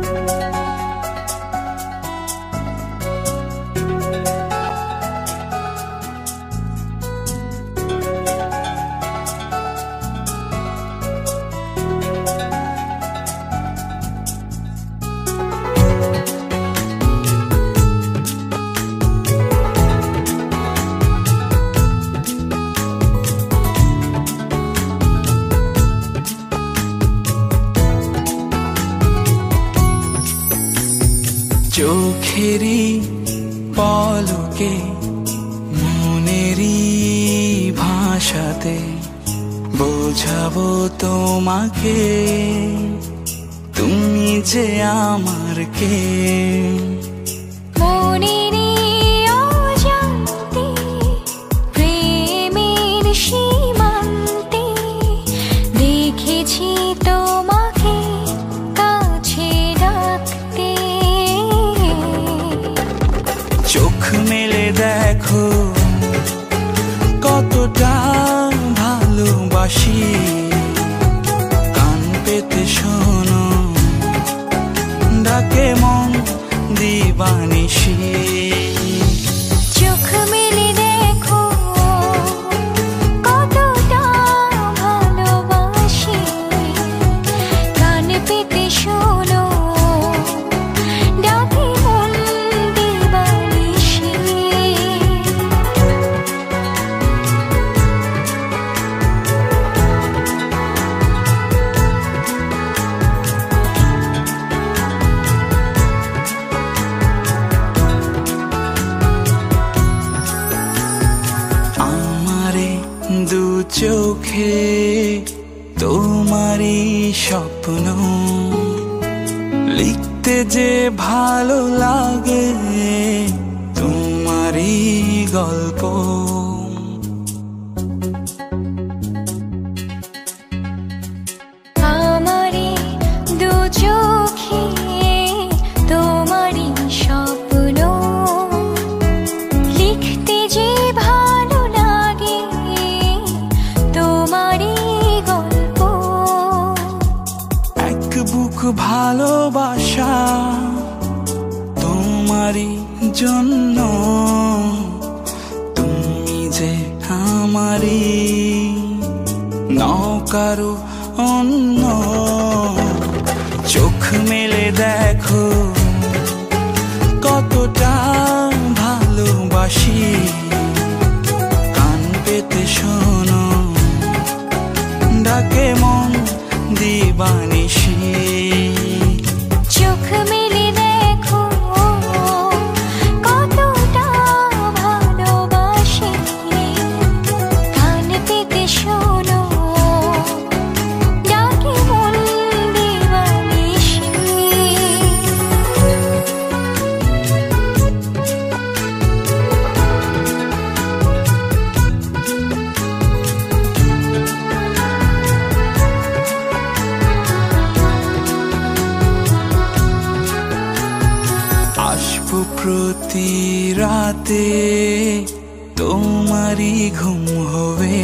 চোখেরই পলকে মনেরই ভাষাতে বোঝাবো তোমাকে তুমি যে আমার কে। চোখ মেলে দেখো কতটা ভালোবাসি, কান পেতে শোনো ডাকে মন দিবানিশি। চোখ মেলে দেখো কতটা ভালোবাসি, কান পেতে শোনো ডাকে মন দিবানিশি। দু চোখে তোমারই স্বপ্ন লিখতে যে ভালো লাগে তোমারই গল্প। আমারে দু চোখে তোমারই স্বপ্ন লিখতে যে ভালো লাগে তোমারই গল্প। এক বুক ভালোবাসা তোমারই জন্য, তুমি যে আমারই নৌকারো অন্য। চোখ মেলে দেখো কতটা ভালোবাসি, কান পেতে শোনো ডাকে মন দিবানিশি। চোখ মেলে দেখো কতটা ভালোবাসি, কান পেতে শোনো ডাকে মন দিবানিশি। আসবো প্রতি রাতে তোমারই ঘুম হবে,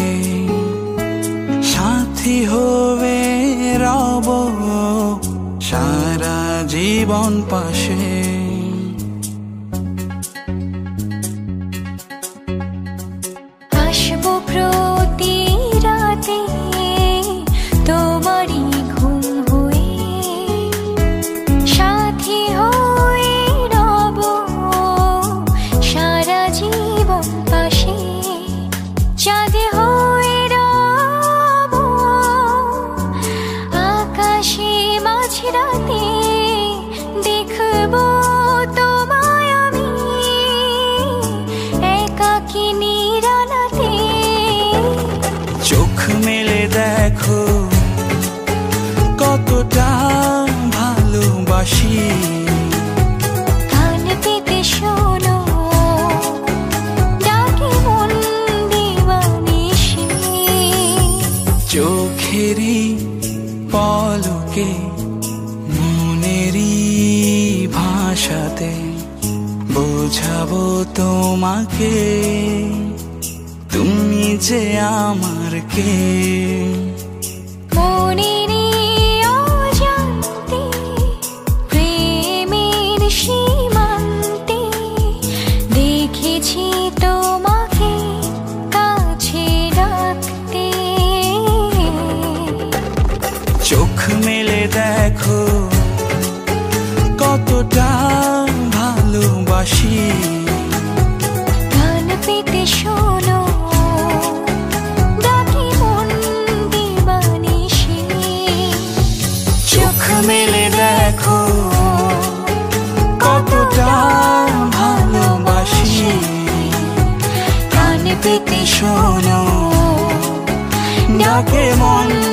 সাথী হবে রব সারা জীবন পাশে। আসবো প্রতি রাতে তোমারই ঘুম হয়ে, সাথী হয়ে রব সারা জীবন পাশে। চাঁদ হয়ে রব আকাশে মাঝরাতে, দেখবো তোমায় আমি একাকী নিরালাতে। চোখ মেলে দেখো কতটা ভালোবাসি, কান পেতে শোনো ডাকে মন দিবানিশি। চোখেরই পলকে মনেরই ভাষাতে বোঝাবো তোমাকে তুমি যে আমার কে। মনেরই অজান্তে প্রেম চোখ মেলে দেখো কতটা ভালোবাসি। কান পেতে শোনো ডাকি মন দিবানিশি। চোখ মেলে দেখো কতটা ভালোবাসি। কান পেতে শোনো ডাকে মন